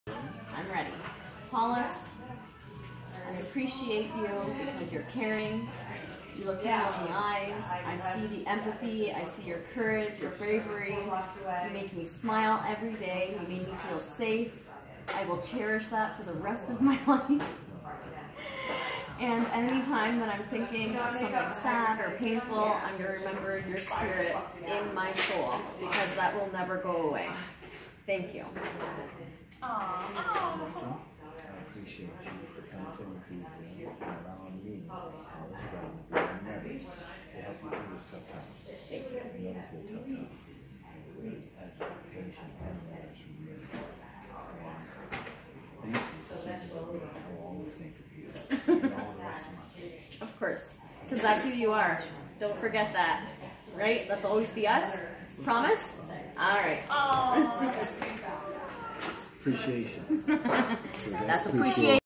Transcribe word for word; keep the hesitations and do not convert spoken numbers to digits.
I'm ready. Hollis, I appreciate you because you're caring. You look people in the eyes. I see the empathy. I see your courage, your bravery. You make me smile every day. You make me feel safe. I will cherish that for the rest of my life. And anytime that I'm thinking of something sad or painful, I'm going to remember your spirit in my soul because that will never go away. Thank you. Aww. I appreciate you for coming to me and allowing me to help you through this tough time. Thank you. I know this is a tough time. As a patient and nurse from you. And thank you. I will always think of you. And all the rest of my patients. Of course. Because that's who you are. Don't forget that. Right? Let's always be us. Promise? All right. Appreciation. So that's That's appreciation.